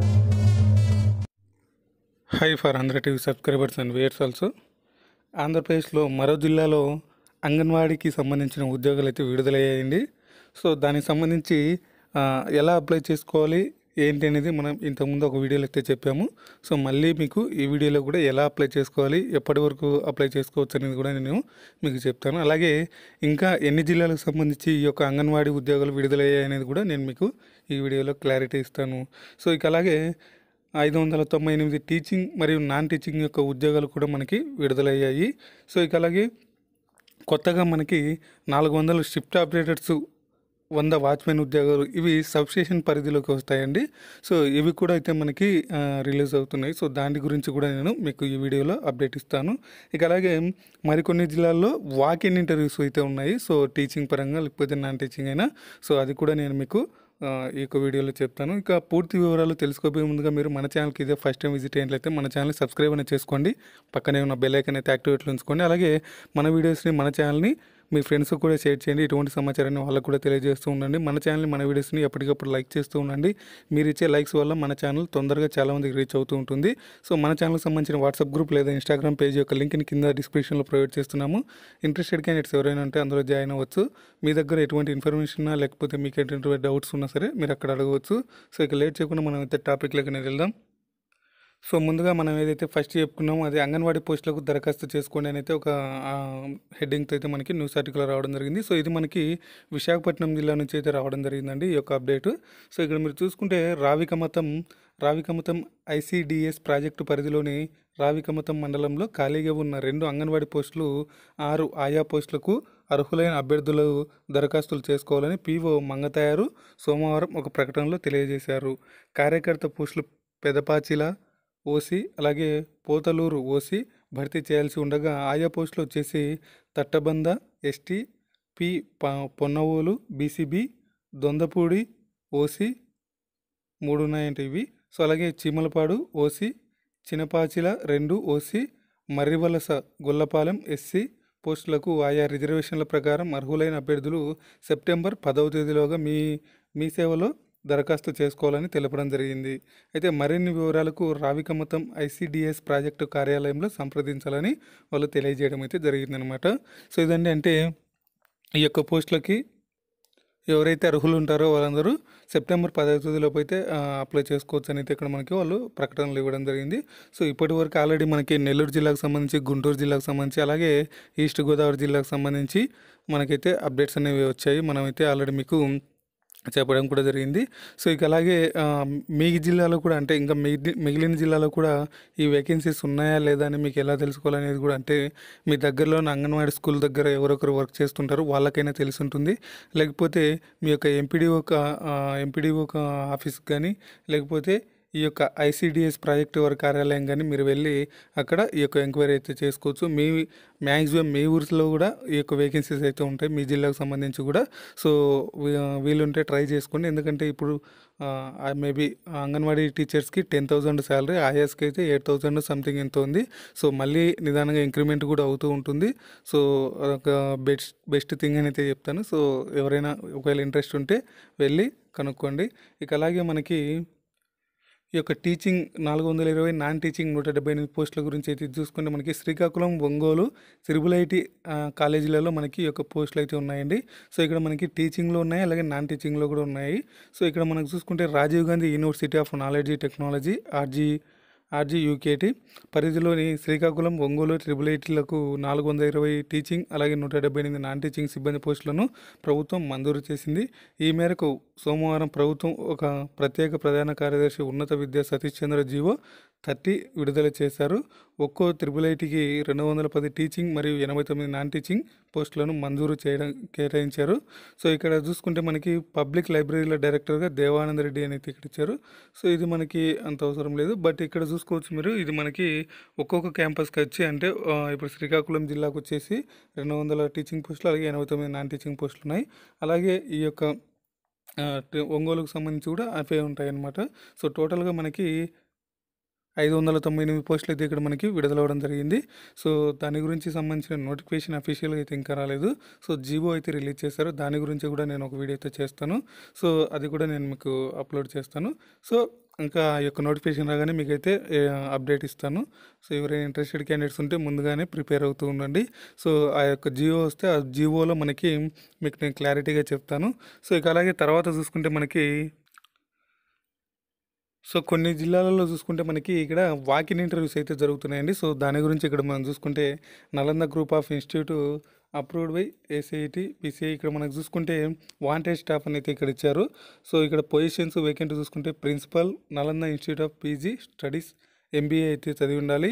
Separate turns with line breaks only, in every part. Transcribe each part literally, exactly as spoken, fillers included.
High for Andhra TV subscribers and viewers also. ఆంధ్రప్రదేశ్లో మరో జిల్లాలో అంగన్వాడీకి సంబంధించిన ఉద్యోగాలు అయితే విడుదలయ్యాయండి. సో దానికి సంబంధించి ఆ, ఎలా అప్లై చేసుకోవాలి ఏంటి అనేది మనం ఇంతకుముందు ఒక వీడియోలో అయితే చెప్పాము. సో మళ్ళీ మీకు ఈ వీడియోలో కూడా ఎలా అప్లై చేసుకోవాలి, ఎప్పటి వరకు అప్లై చేసుకోవచ్చు అనేది కూడా నేను మీకు చెప్తాను. అలాగే ఇంకా ఎన్ని జిల్లాలకు సంబంధించి ఈ యొక్క అంగన్వాడీ ఉద్యోగాలు విడుదలయ్యాయి అనేది కూడా నేను మీకు ఈ వీడియోలో క్లారిటీ ఇస్తాను. సో ఇక అలాగే ఐదు వందల తొంభై ఎనిమిది టీచింగ్ మరియు నాన్ టీచింగ్ యొక్క ఉద్యోగాలు కూడా మనకి విడుదలయ్యాయి. సో ఇక అలాగే కొత్తగా మనకి నాలుగు వందల షిఫ్ట్ ఆపరేటర్స్, వంద వాచ్మెన్ ఉద్యోగాలు ఇవి సబ్స్టేషన్ పరిధిలోకి వస్తాయండి. సో ఇవి కూడా అయితే మనకి ఆ, రిలీజ్ అవుతున్నాయి. సో దాని గురించి కూడా నేను మీకు ఈ వీడియోలో అప్డేట్ ఇస్తాను. ఇక అలాగే మరికొన్ని జిల్లాల్లో వాక్ ఇన్ ఇంటర్వ్యూస్ అయితే ఉన్నాయి. సో టీచింగ్ పరంగా లేకపోతే నాన్ టీచింగ్ అయినా సో అది కూడా నేను మీకు ఆ, ఈ యొక్క వీడియోలో చెప్తాను. ఇక పూర్తి వివరాలు తెలుసుకోబోయే ముందుగా మీరు మన ఛానల్కి ఇదే ఫస్ట్ టైం విజిట్ అయినట్లయితే మన ఛానల్ని సబ్స్క్రైబ్ అనేది చేసుకోండి. పక్కనే ఉన్న బెల్ ఐకాన్ అయితే యాక్టివేట్లో ఉంచుకోండి. అలాగే మన వీడియోస్ని మన ఛానల్ని మీ ఫ్రెండ్స్ కూడా షేర్ చేయండి. ఇటువంటి సమాచారాన్ని వాళ్ళకు కూడా తెలియజేస్తూ ఉండండి. మన ఛానల్ని మన వీడియోస్ని ఎప్పటికప్పుడు లైక్ చేస్తూ ఉండండి. మీరు ఇచ్చే లైక్స్ వల్ల మన ఛానల్ తొందరగా చాలామందికి రీచ్ అవుతూ ఉంటుంది. సో మన ఛానల్కి సంబంధించిన వాట్సాప్ గ్రూప్ లేదా ఇన్స్టాగ్రామ్ పేజ్ యొక్క లింక్ని కింద డిస్క్రిప్షన్లో ప్రొవైడ్ చేస్తున్నాము. ఇంట్రెస్టెడ్ క్యాండిడేట్స్ ఎవరైనా ఉంటే అందులో జాయిన్ అవ్వచ్చు. మీ దగ్గర ఎటువంటి ఇన్ఫర్మేషన్ లేకపోతే మీకు ఎటువంటి డౌట్స్ ఉన్నా సరే మీరు అక్కడ అడగవచ్చు. సో ఇక లేట్ చేయకుండా మనం అయితే టాపిక్లోకి వెళ్దాం. సో ముందుగా మనం ఏదైతే ఫస్ట్ చెప్పుకున్నామో అది అంగన్వాడీ పోస్టులకు దరఖాస్తు చేసుకోండి అని అయితే ఒక హెడ్డింగ్తో అయితే మనకి న్యూస్ ఆర్టికల్ రావడం జరిగింది. సో ఇది మనకి విశాఖపట్నం జిల్లా నుంచి అయితే రావడం జరిగిందండి ఈ యొక్క అప్డేట్. సో ఇక్కడ మీరు చూసుకుంటే రావికమతం రావికమతం ఐసిడిఎస్ ప్రాజెక్టు పరిధిలోని రావికమతం మండలంలో ఖాళీగా ఉన్న రెండు అంగన్వాడీ పోస్టులు ఆరు ఆయా పోస్టులకు అర్హులైన అభ్యర్థులు దరఖాస్తులు చేసుకోవాలని పీఓ మంగతయారు సోమవారం ఒక ప్రకటనలో తెలియజేశారు. కార్యకర్త పోస్టులు పెదపాచిల ఓసీ అలాగే పోతలూరు ఓసీ భర్తీ చేయాల్సి ఉండగా ఆయా పోస్టులు వచ్చేసి తట్టబంద ఎస్టీ, పి పొన్నవోలు బీసీబీ, దొందపూడి ఓసీ మూడు ఉన్నాయంటే ఇవి. సో అలాగే చీమలపాడు ఓసీ, చినపాచిల రెండు ఓసీ, మర్రివలస గొల్లపాలెం ఎస్సీ పోస్టులకు ఆయా రిజర్వేషన్ల ప్రకారం అర్హులైన అభ్యర్థులు సెప్టెంబర్ పదవ తేదీలోగా మీ మీ సేవలో దరఖాస్తు చేసుకోవాలని తెలపడం జరిగింది. అయితే మరిన్ని వివరాలకు రావికమతం ఐసిడిఎస్ ప్రాజెక్టు కార్యాలయంలో సంప్రదించాలని వాళ్ళు తెలియజేయడం అయితే జరిగిందనమాట. సో ఇదండి అంటే ఈ యొక్క పోస్టులకి ఎవరైతే అర్హులు ఉంటారో వాళ్ళందరూ సెప్టెంబర్ పదవ తేదీలోపు అయితే అప్లై చేసుకోవచ్చు అని అయితే ఇక్కడ మనకి వాళ్ళు ప్రకటనలు ఇవ్వడం జరిగింది. సో ఇప్పటి వరకు ఆల్రెడీ మనకి నెల్లూరు జిల్లాకు సంబంధించి, గుంటూరు జిల్లాకు సంబంధించి, అలాగే ఈస్ట్ గోదావరి జిల్లాకు సంబంధించి మనకైతే అప్డేట్స్ అనేవి వచ్చాయి. మనమైతే ఆల్రెడీ మీకు చెప్పడం కూడా జరిగింది. సో ఇక అలాగే మీ జిల్లాలో కూడా అంటే ఇంకా మిగి మిగిలిన జిల్లాలో కూడా ఈ వేకెన్సీస్ ఉన్నాయా లేదా అని మీకు ఎలా తెలుసుకోవాలనేది కూడా అంటే మీ దగ్గరలో ఉన్న అంగన్వాడీ స్కూల్ దగ్గర ఎవరొకరు వర్క్ చేస్తుంటారు వాళ్ళకైనా తెలిసి ఉంటుంది. లేకపోతే మీ యొక్క ఎంపీడీఓ ఎంపీడీఓ ఆఫీస్కి కానీ లేకపోతే ఈ యొక్క ఐసిడిఎస్ ప్రాజెక్టు వారి కార్యాలయం కానీ మీరు వెళ్ళి అక్కడ ఈ యొక్క ఎంక్వైరీ అయితే చేసుకోవచ్చు. మీ మ్యాక్సిమం మీ ఊరిలో కూడా ఈ యొక్క వేకెన్సీస్ అయితే ఉంటాయి మీ జిల్లాకు సంబంధించి కూడా. సో వీలుంటే ట్రై చేసుకోండి. ఎందుకంటే ఇప్పుడు మేబీ అంగన్వాడీ టీచర్స్కి టెన్ థౌజండ్ శాలరీ, ఆయాస్కి అయితే ఎయిట్ థౌజండ్ సంథింగ్ ఎంత ఉంది. సో మళ్ళీ నిదానంగా ఇంక్రిమెంట్ కూడా అవుతూ ఉంటుంది. సో ఒక బెస్ట్ బెస్ట్ థింగ్ అని అయితే చెప్తాను. సో ఎవరైనా ఒకవేళ ఇంట్రెస్ట్ ఉంటే వెళ్ళి కనుక్కోండి. ఇక అలాగే మనకి ఈ యొక్క టీచింగ్ నాలుగు వందల ఇరవై నాన్ టీచింగ్ నూట డెబ్బై ఎనిమిది పోస్టుల గురించి అయితే చూసుకుంటే మనకి శ్రీకాకుళం, ఒంగోలు, త్రిబుల్-ఐటీ కాలేజీలలో మనకి ఈ యొక్క పోస్టులు అయితే ఉన్నాయండి. సో ఇక్కడ మనకి టీచింగ్లో ఉన్నాయి, అలాగే నాన్ టీచింగ్లో కూడా ఉన్నాయి. సో ఇక్కడ మనకు చూసుకుంటే Rajiv Gandhi university of knowledge technology RG RG UKT పరిధిలోని శ్రీకాకుళం, ఒంగోలు, త్రిబుల్-ఐటీలకు నాలుగు వందల ఇరవై టీచింగ్ అలాగే నూట డెబ్బై ఎనిమిది నాన్ టీచింగ్ సిబ్బంది పోస్టులను ప్రభుత్వం మంజూరు చేసింది. ఈ మేరకు సోమవారం ప్రభుత్వం ఒక ప్రత్యేక ప్రధాన కార్యదర్శి ఉన్నత విద్యా సతీష్ చంద్ర జీవో థర్టీ విడుదల చేశారు. ఒక్కో త్రిబుల్-ఐటీకి రెండు వందల పది టీచింగ్ మరియు ఎనభై తొమ్మిది నాన్ టీచింగ్ పోస్టులను మంజూరు చేయడం కేటాయించారు. సో ఇక్కడ చూసుకుంటే మనకి పబ్లిక్ లైబ్రరీల డైరెక్టర్గా దేవానంద రెడ్డి అనేది ఇక్కడ ఇచ్చారు. సో ఇది మనకి అంత అవసరం లేదు, బట్ ఇక్కడ చూసుకోవచ్చు మీరు. ఇది మనకి ఒక్కొక్క క్యాంపస్కి వచ్చి అంటే ఇప్పుడు శ్రీకాకుళం జిల్లాకు వచ్చేసి రెండు వందల టీచింగ్ పోస్టులు అలాగే ఎనభై తొమ్మిది నాన్ టీచింగ్ పోస్టులు ఉన్నాయి. అలాగే ఈ యొక్క ఒంగోలుకు సంబంధించి కూడా అవే ఉంటాయి అన్నమాట. సో టోటల్గా మనకి ఐదు వందల తొంభై ఎనిమిది పోస్టులు అయితే ఇక్కడ మనకి విడుదలవ్వడం జరిగింది. సో దాని గురించి సంబంధించిన నోటిఫికేషన్ అఫీషియల్గా అయితే ఇంకా రాలేదు. సో జీవో అయితే రిలీజ్ చేశారు. దాని గురించి కూడా నేను ఒక వీడియో అయితే చేస్తాను. సో అది కూడా నేను మీకు అప్లోడ్ చేస్తాను. సో ఇంకా ఆ యొక్క నోటిఫికేషన్ రాగానే మీకైతే అప్డేట్ ఇస్తాను. సో ఎవరైనా ఇంట్రెస్టెడ్ క్యాండిడేట్స్ ఉంటే ముందుగానే ప్రిపేర్ అవుతూ ఉండండి. సో ఆ యొక్క జియో వస్తే ఆ జియోలో మనకి మీకు నేను క్లారిటీగా చెప్తాను. సో ఇక అలాగే తర్వాత చూసుకుంటే మనకి సో కొన్ని జిల్లాలలో చూసుకుంటే మనకి ఇక్కడ వాకిన్ ఇంటర్వ్యూస్ అయితే జరుగుతున్నాయండి. సో దాని గురించి ఇక్కడ మనం చూసుకుంటే Nalanda group of institute approved by ACIT PCI ఇక్కడ మనకు చూసుకుంటే వాంటెడ్ స్టాఫ్ అని అయితే ఇక్కడ ఇచ్చారు. సో ఇక్కడ పొజిషన్స్ వేకెంట్ చూసుకుంటే principal Nalanda institute of PG studies MBA అయితే చదివి ఉండాలి.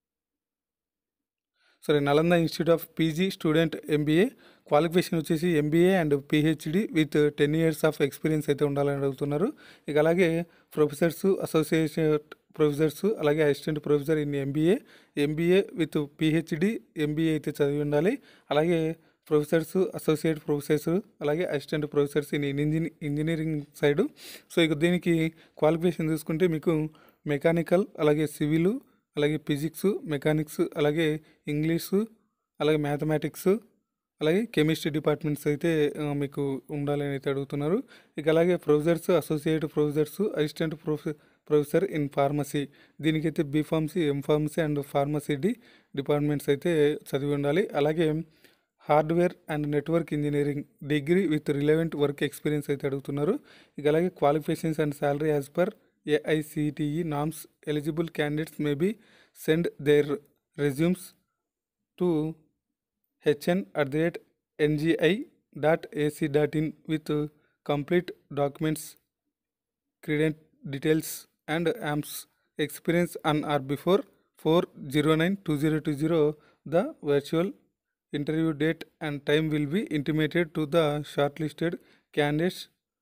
సరే Nalanda institute of PG student MBA qualification వచ్చేసి MBA and PhD with ten years of experience అయితే ఉండాలని అడుగుతున్నారు. ఇక అలాగే ప్రొఫెసర్స్ అసోసియేట్ ప్రొఫెసర్స్ అలాగే assistant professor in MBA MBA with PhD MBA అయితే చదివి ఉండాలి. అలాగే ప్రొఫెసర్స్ అసోసియేట్ ప్రొఫెసర్స్ అలాగే అసిస్టెంట్ ప్రొఫెసర్స్ ఇన్ ఇంజనీ ఇంజనీరింగ్ సైడు. సో ఇక దీనికి క్వాలిఫికేషన్ చూసుకుంటే మీకు మెకానికల్ అలాగే సివిల్ అలాగే ఫిజిక్స్ మెకానిక్స్ అలాగే ఇంగ్లీషు అలాగే మ్యాథమెటిక్స్ అలాగే కెమిస్ట్రీ డిపార్ట్మెంట్స్ అయితే మీకు ఉండాలని అయితే అడుగుతున్నారు. ఇక అలాగే ప్రొఫెసర్స్ అసోసియేట్ ప్రొఫెసర్స్ అసిస్టెంట్ ప్రొఫె ప్రొఫెసర్ ఇన్ ఫార్మసీ దీనికైతే B pharmacy M pharmacy and pharmacy D departments అయితే చదివి ఉండాలి. అలాగే hardware and network engineering degree with relevant work experience అయితే అడుగుతున్నారు. ఇక అలాగే qualifications and salary as per AICTE norms eligible candidates may be send their resumes to HN at the rate NGI dot AC dot in with complete documents credential details and years experience on or before four zero nine two zero two zero the virtual interview date and time will be intimated to the shortlisted candidates.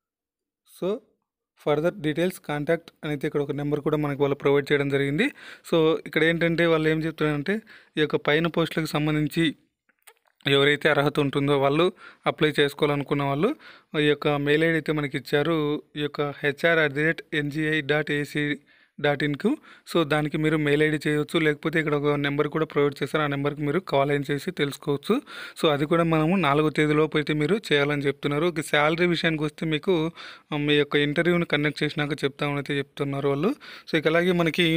So further details contact అనేది ఇక్కడ ఒక number కూడా మనకు వాళ్ళు provide చేయడం జరిగింది. So ఇక్కడ ఏంటంటే వాళ్ళు ఏం చెప్తున్నారంటే ఈ యొక్క పైన పోస్టులకు సంబంధించి ఎవరైతే అర్హత ఉంటుందో వాళ్ళు అప్లై చేసుకోవాలనుకున్న వాళ్ళు ఈ యొక్క మెయిల్ ఐడి అయితే మనకి ఇచ్చారు. ఈ యొక్క HR at the rate NGI dot AC dot ఇన్కు. సో దానికి మీరు మెయిల్ ఐడి చేయవచ్చు, లేకపోతే ఇక్కడ ఒక నెంబర్ కూడా ప్రొవైడ్ చేస్తారు. ఆ నెంబర్కి మీరు కాల్ అయిన చేసి తెలుసుకోవచ్చు. సో అది కూడా మనము నాలుగో తేదీలోపు అయితే మీరు చేయాలని చెప్తున్నారు. ఇక శాలరీ విషయానికి వస్తే మీకు మీ యొక్క ఇంటర్వ్యూని కండక్ట్ చేసినాక చెప్తామని అయితే చెప్తున్నారు వాళ్ళు. సో ఇక అలాగే మనకి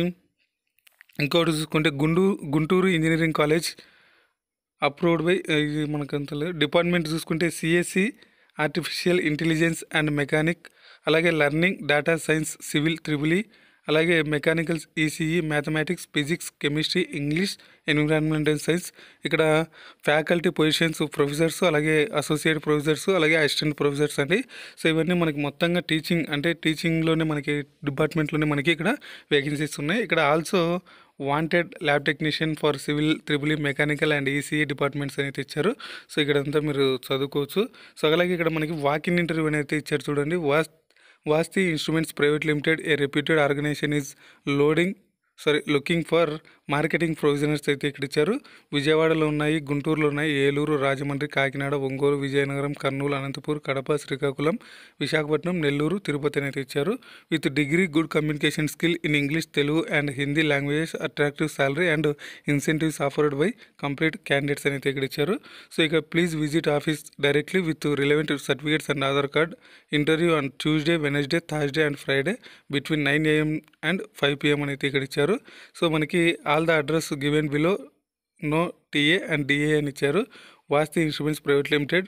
ఇంకోటి చూసుకుంటే గుంటూ Guntur engineering college approved by ఇది మనకు అంత లేదు. డిపార్ట్మెంట్ చూసుకుంటే CSC artificial intelligence and mechanic అలాగే learning data science civil triple అలాగే mechanical ECE mathematics physics chemistry English environmental science. ఇక్కడ ఫ్యాకల్టీ పొజిషన్స్ ప్రొఫెసర్స్ అలాగే అసోసియేట్ ప్రొఫెసర్స్ అలాగే అసిస్టెంట్ ప్రొఫెసర్స్ అండి. సో ఇవన్నీ మనకి మొత్తంగా టీచింగ్ అంటే టీచింగ్లోనే మనకి డిపార్ట్మెంట్లోనే మనకి ఇక్కడ వేకెన్సీస్ ఉన్నాయి. ఇక్కడ also wanted lab technician for civil triple mechanical and ECE departments అనేది ఇచ్చారు. సో ఇక్కడంతా మీరు చదువుకోవచ్చు. సో అలాగే ఇక్కడ మనకి వాకిన్ ఇంటర్వ్యూ అనేది ఇచ్చారు చూడండి. వాస్ Vasthi instruments private limited a reputed organisation is loading sorry looking for marketing professionals అయితే ఇక్కడ ఇచ్చారు. విజయవాడలో ఉన్నాయి, గుంటూరులో ఉన్నాయి, ఏలూరు, రాజమండ్రి, కాకినాడ, ఒంగోలు, విజయనగరం, కర్నూలు, అనంతపూర్, కడప, శ్రీకాకుళం, విశాఖపట్నం, నెల్లూరు, తిరుపతి అయితే ఇచ్చారు. With degree good communication skill in English Telugu and Hindi languages attractive salary and incentives offered by complete candidates అయితే ఇక్కడ ఇచ్చారు. సో ఇక please visit office directly with relevant certificates and Aadhaar card. Interview on Tuesday Wednesday Thursday and Friday between nine AM and five PM అని అయితే ఇక్కడ ఇచ్చారు. So మనకి all the address given below no TA and DA అని ఇచ్చారు. వాస్తి instruments private limited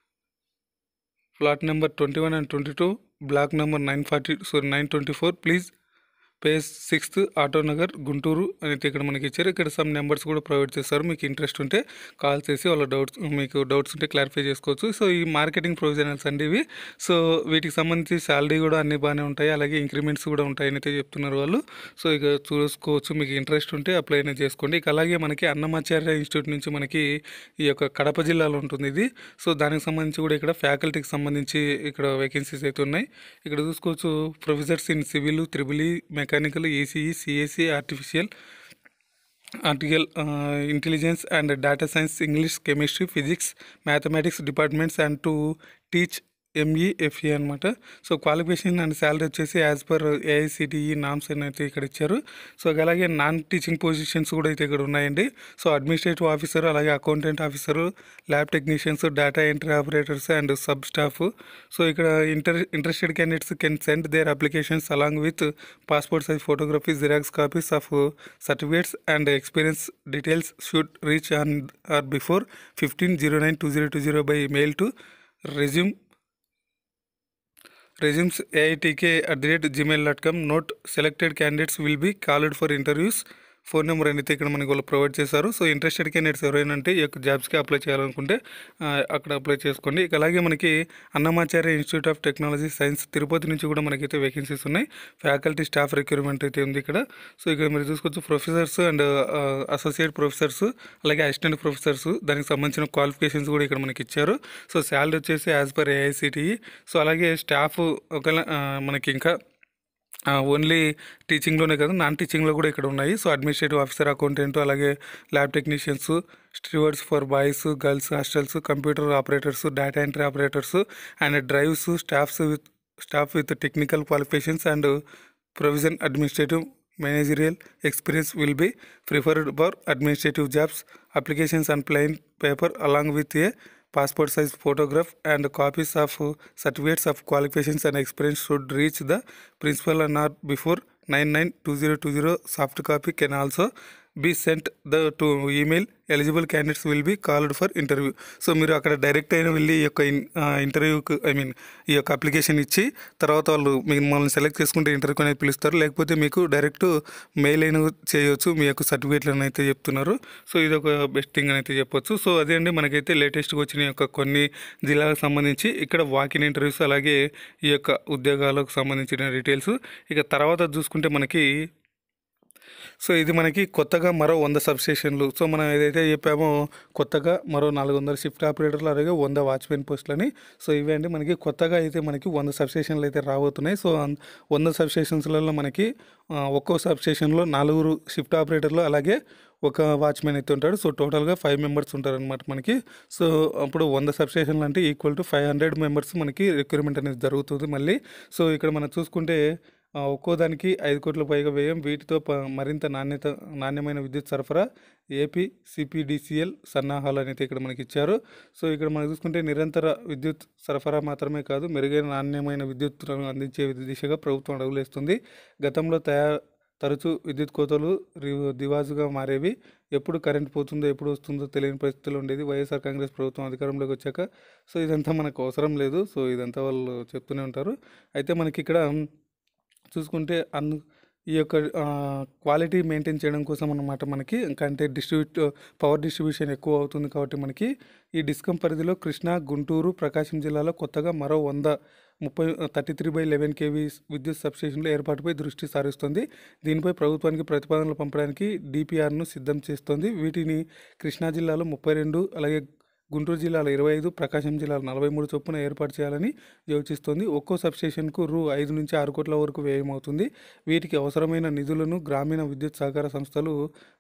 plot number twenty one and twenty two block number nine forty sorry nine twenty four please page sixth Autonagar Guntur అనేది ఇక్కడ మనకి ఇచ్చారు. ఇక్కడ some numbers కూడా provide చేస్తారు. మీకు ఇంట్రెస్ట్ ఉంటే కాల్ చేసి వాళ్ళ డౌట్స్ మీకు డౌట్స్ ఉంటే క్లారిఫై చేసుకోవచ్చు. సో ఈ మార్కెటింగ్ ప్రొవిజనల్స్ అండి ఇవి. సో వీటికి సంబంధించి శాలరీ కూడా అన్ని బాగానే ఉంటాయి, అలాగే ఇంక్రిమెంట్స్ కూడా ఉంటాయని అయితే చెప్తున్నారు వాళ్ళు. సో ఇక చూసుకోవచ్చు, మీకు ఇంట్రెస్ట్ ఉంటే అప్లై అనేది చేసుకోండి. ఇక అలాగే మనకి అన్నమాచార్య ఇన్స్టిట్యూట్ నుంచి మనకి ఈ యొక్క కడప జిల్లాలో ఉంటుంది ఇది. సో దానికి సంబంధించి కూడా ఇక్కడ ఫ్యాకల్టీకి సంబంధించి ఇక్కడ వేకెన్సీస్ అయితే ఉన్నాయి. ఇక్కడ చూసుకోవచ్చు professors in civil triple mechanical ECE CSC artificial article intelligence and data science English chemistry physics mathematics departments and to teach MEFA అనమాట. సో క్వాలిఫికేషన్ అండ్ శాలరీ వచ్చేసి యాజ్ పర్ ఏఐసిటిఈ నామ్స్ అని అయితే ఇక్కడ ఇచ్చారు. సో అలాగే non teaching positions కూడా అయితే ఇక్కడ ఉన్నాయండి. సో అడ్మినిస్ట్రేటివ్ ఆఫీసర్, అలాగే accountant officer, lab technicians, data entry operators and sub staff. So ఇక్కడ inter interested candidates can send their applications along with passport size photography, xerox copies of certificates and experience details should reach on or before fifteen zero nine two zero two zero by mail to resume resumes aitk at the rate gmail dot com. Note, selected candidates will be called for interviews. Phone number అనేది ఇక్కడ మనకి వాళ్ళు provide చేశారు. So interested candidates ఎవరైనా అంటే ఈ యొక్క జాబ్స్కి అప్లై చేయాలనుకుంటే అక్కడ అప్లై చేసుకోండి. ఇక అలాగే మనకి Annamacharya institute of technology science Tirupati నుంచి కూడా మనకైతే వేకెన్సీస్ ఉన్నాయి. ఫ్యాకల్టీ స్టాఫ్ రిక్రూట్మెంట్ అయితే ఉంది ఇక్కడ. సో ఇక్కడ మీరు చూసుకోవచ్చు ప్రొఫెసర్స్ అండ్ అసోసియేట్ ప్రొఫెసర్స్, అలాగే అసిస్టెంట్ ప్రొఫెసర్స్, దానికి సంబంధించిన క్వాలిఫికేషన్స్ కూడా ఇక్కడ మనకి ఇచ్చారు. సో శాలరీ వచ్చేసి యాజ్ పర్ ఏఐసిటిఈ. సో అలాగే స్టాఫ్ ఒకవేళ మనకి ఇంకా ఓన్లీ టీచింగ్లోనే కాదు, నాన్ టీచింగ్లో కూడా ఇక్కడ ఉన్నాయి. సో అడ్మినిస్ట్రేటివ్ ఆఫీసర్, అకౌంటెంట్, అలాగే lab technicians, stewards for boys girls hostels, computer operators, data entry operators and drives staffs with staff with technical qualifications and provision administrative managerial experience will be preferred for administrative jobs. Applications on plain paper along with a passport size photograph and copies of certificates of qualifications and experience should reach the principal and not before nine nine two zero two zero. Soft copy can also be sent the to email. Eligible candidates will be called for interview. So మీరు అక్కడ direct అయినా వెళ్ళి ఈ యొక్క ఇంటర్వ్యూకి I mean ఈ యొక్క application ఇచ్చి తర్వాత వాళ్ళు మిమ్మల్ని సెలెక్ట్ చేసుకుంటే ఇంటర్వ్యూ అనేది పిలుస్తారు. లేకపోతే మీకు డైరెక్ట్ మెయిల్ అయినా చేయవచ్చు మీ యొక్క సర్టిఫికేట్లను అయితే చెప్తున్నారు. సో ఇది ఒక బెస్ట్ థింగ్ అని అయితే చెప్పొచ్చు. సో అదే అండి మనకైతే లేటెస్ట్గా వచ్చిన యొక్క కొన్ని జిల్లాలకు సంబంధించి ఇక్కడ వాకిన్ ఇంటర్వ్యూస్, అలాగే ఈ యొక్క ఉద్యోగాలకు సంబంధించిన డీటెయిల్స్. ఇక తర్వాత చూసుకుంటే మనకి సో ఇది మనకి కొత్తగా మరో వంద సబ్స్టేషన్లు. సో మనం ఏదైతే చెప్పామో కొత్తగా మరో నాలుగు వందల షిఫ్ట్ ఆపరేటర్లు, అలాగే వంద వాచ్మెన్ పోస్టులని. సో ఇవి అండి మనకి కొత్తగా అయితే మనకి వంద సబ్స్టేషన్లు అయితే రాబోతున్నాయి. సో వంద సబ్స్టేషన్స్లలో మనకి ఒక్కో సబ్స్టేషన్లో నలుగురు షిఫ్ట్ ఆపరేటర్లు, అలాగే ఒక వాచ్మెన్ అయితే ఉంటాడు. సో టోటల్గా ఫైవ్ మెంబర్స్ ఉంటారు అనమాట మనకి. సో అప్పుడు వంద సబ్స్టేషన్లు అంటే equal to five hundred members మనకి రిక్రూట్మెంట్ అనేది జరుగుతుంది మళ్ళీ. సో ఇక్కడ మనం చూసుకుంటే ఒక్కో దానికి ఐదు కోట్ల పైగా వ్యయం. వీటితో ప మరింత నాణ్యత నాణ్యమైన విద్యుత్ సరఫరా ఏపీ సిపిడిసిఎల్ సన్నాహాలు అనేది ఇక్కడ మనకి ఇచ్చారు. సో ఇక్కడ మనం చూసుకుంటే నిరంతర విద్యుత్ సరఫరా మాత్రమే కాదు, మెరుగైన నాణ్యమైన విద్యుత్ అందించే దిశగా ప్రభుత్వం అడుగులేస్తుంది. గతంలో తయారు తరచూ విద్యుత్ కోతలు దివాజుగా మారేవి. ఎప్పుడు కరెంట్ పోతుందో ఎప్పుడు వస్తుందో తెలియని పరిస్థితులు ఉండేది వైఎస్ఆర్ కాంగ్రెస్ ప్రభుత్వం అధికారంలోకి వచ్చాక. సో ఇదంతా మనకు అవసరం లేదు. సో ఇదంతా వాళ్ళు చెప్తూనే ఉంటారు. అయితే మనకి ఇక్కడ చూసుకుంటే అన్ ఈ యొక్క క్వాలిటీ మెయింటైన్ చేయడం కోసం అన్నమాట మనకి అంటే డిస్ట్రిబ్యూట్ పవర్ డిస్ట్రిబ్యూషన్ ఎక్కువ అవుతుంది కాబట్టి మనకి ఈ డిస్కమ్ పరిధిలో కృష్ణా, గుంటూరు, ప్రకాశం జిల్లాలో కొత్తగా మరో వంద ముప్పై thirty three by eleven KV విద్యుత్ సబ్స్టేషన్ల ఏర్పాటుపై దృష్టి సారిస్తుంది. దీనిపై ప్రభుత్వానికి ప్రతిపాదనలు పంపడానికి డిపిఆర్ను సిద్ధం చేస్తుంది. వీటిని కృష్ణా జిల్లాలో ముప్పై రెండు, అలాగే గుంటూరు జిల్లాలో ఇరవై ఐదు, ప్రకాశం జిల్లాలో నలభై మూడు చొప్పున ఏర్పాటు చేయాలని యోచిస్తోంది. ఒక్కో సబ్స్టేషన్కు రూ ఐదు నుంచి ఆరు కోట్ల వరకు వ్యయమవుతుంది. వీటికి అవసరమైన నిధులను గ్రామీణ విద్యుత్ సహకార సంస్థలు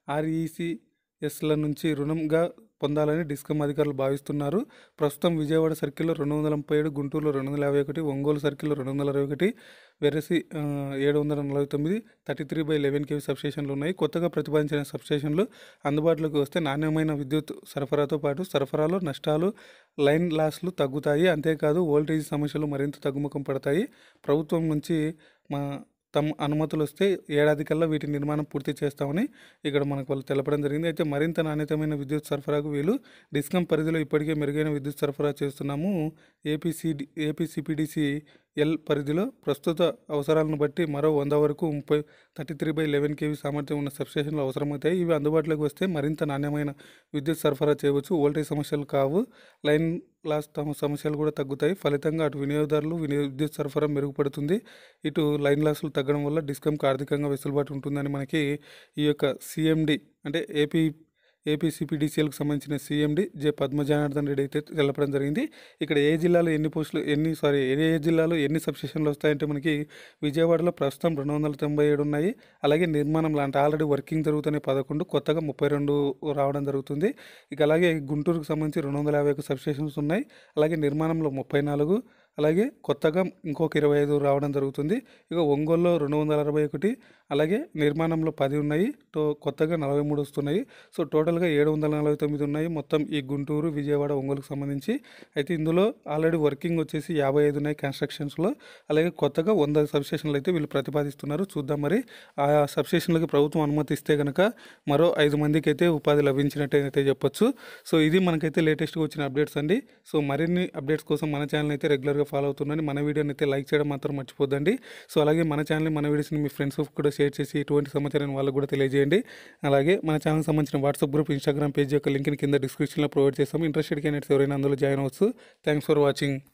ఆర్ఈసిఎస్ల నుంచి రుణంగా పొందాలని డిస్కమ్ అధికారులు భావిస్తున్నారు. ప్రస్తుతం విజయవాడ సర్కిల్లో రెండు వందల ముప్పై ఏడు, గుంటూరులో రెండు వందల యాభై ఒకటి, ఒంగోలు సర్కిల్లో రెండు వందల అరవై ఒకటి, వెరసి ఏడు వందల నలభై తొమ్మిది thirty three by eleven KV సబ్స్టేషన్లు ఉన్నాయి. కొత్తగా ప్రతిపాదించిన సబ్స్టేషన్లు అందుబాటులోకి వస్తే నాణ్యమైన విద్యుత్ సరఫరాతో పాటు సరఫరాలో నష్టాలు, లైన్ లాస్లు తగ్గుతాయి. అంతేకాదు వోల్టేజ్ సమస్యలు మరింత తగ్గుముఖం పడతాయి. ప్రభుత్వం నుంచి మా తమ అనుమతులు వస్తే ఏడాది కల్లా వీటి నిర్మాణం పూర్తి చేస్తామని ఇక్కడ మనకు వాళ్ళు తెలపడం జరిగింది. అయితే మరింత నాణ్యతమైన విద్యుత్ సరఫరాకు వీలు డిస్కమ్ పరిధిలో ఇప్పటికే మెరుగైన విద్యుత్ సరఫరా చేస్తున్నాము. ఏపీసీడి ఏపీసీపీడీసీ ఎల్ పరిధిలో ప్రస్తుత అవసరాలను బట్టి మరో వంద వరకు ముప్పై thirty three by eleven KV సామర్థ్యం ఉన్న సబ్స్టేషన్లు అవసరమవుతాయి. ఇవి అందుబాటులోకి వస్తే మరింత నాణ్యమైన విద్యుత్ సరఫరా చేయవచ్చు. వోల్టేజ్ సమస్యలు కావు, లైన్ లాస్ సమస్యలు కూడా తగ్గుతాయి. ఫలితంగా అటు వినియోగదారులు వినియోగ విద్యుత్ సరఫరా మెరుగుపడుతుంది. ఇటు లైన్ లాసులు తగ్గడం వల్ల డిస్కమ్కి ఆర్థికంగా వెసులుబాటు ఉంటుందని మనకి ఈ యొక్క సిఎండి అంటే ఏపీ ఏపీసీపీడీసీఎల్కి సంబంధించిన సీఎండి జె పద్మజనార్దన్ రెడ్డి అయితే తెలపడం జరిగింది. ఇక్కడ ఏ జిల్లాలో ఎన్ని పోస్టులు ఎన్ని సారీ ఏ జిల్లాలో ఎన్ని సబ్స్టేషన్లు వస్తాయంటే మనకి విజయవాడలో ప్రస్తుతం రెండు వందల తొంభై ఏడు ఉన్నాయి. అలాగే నిర్మాణంలో అంటే ఆల్రెడీ వర్కింగ్ జరుగుతున్న పదకొండు, కొత్తగా ముప్పై రెండు రావడం జరుగుతుంది. ఇక అలాగే గుంటూరుకు సంబంధించి రెండు వందల యాభై ఒక సబ్స్టేషన్స్ ఉన్నాయి. అలాగే నిర్మాణంలో ముప్పై నాలుగు, అలాగే కొత్తగా ఇంకొక ఇరవై ఐదు రావడం జరుగుతుంది. ఇక ఒంగోలులో రెండు వందల అరవై ఒకటి, అలాగే నిర్మాణంలో పది ఉన్నాయి. టో కొత్తగా నలభై మూడు వస్తున్నాయి. సో టోటల్గా ఏడు వందల నలభై తొమ్మిది ఉన్నాయి మొత్తం ఈ గుంటూరు, విజయవాడ, ఒంగోలుకు సంబంధించి. అయితే ఇందులో ఆల్రెడీ వర్కింగ్ వచ్చేసి యాభై ఐదు ఉన్నాయి కన్స్ట్రక్షన్స్లో. అలాగే కొత్తగా వంద సబ్స్టేషన్లు అయితే వీళ్ళు ప్రతిపాదిస్తున్నారు. చూద్దాం మరి ఆ సబ్స్టేషన్లకి ప్రభుత్వం అనుమతిస్తే కనుక మరో ఐదు మందికి అయితే ఉపాధి లభించినట్టు అయితే చెప్పొచ్చు. సో ఇది మనకైతే లేటెస్ట్గా వచ్చిన అప్డేట్స్ అండి. సో మరిన్ని అప్డేట్స్ కోసం మన ఛానల్ అయితే రెగ్యులర్గా ఫాలో అవుతుండండి. మన వీడియోని అయితే లైక్ చేయడం మాత్రం మర్చిపోద్దండి. సో అలాగే మన ఛానల్ మన వీడియోస్ని మీ ఫ్రెండ్స్ కూడా షేర్ చేసి ఇటువంటి సమాచారాన్ని వాళ్ళకు కూడా తెలియజేయండి. అలాగే మన ఛానల్కి సంబంధించిన వాట్సాప్ గ్రూప్, ఇన్స్టాగ్రామ్ పేజ్ యొక్క లింక్ని కింద డిస్క్రిప్షన్లో ప్రొవైడ్ చేస్తాము. ఇంట్రెస్టెడ్ క్యాండిడేట్స్ ఎవరైనా అందులో జాయిన్ అవ్వచ్చు. Thanks for watching.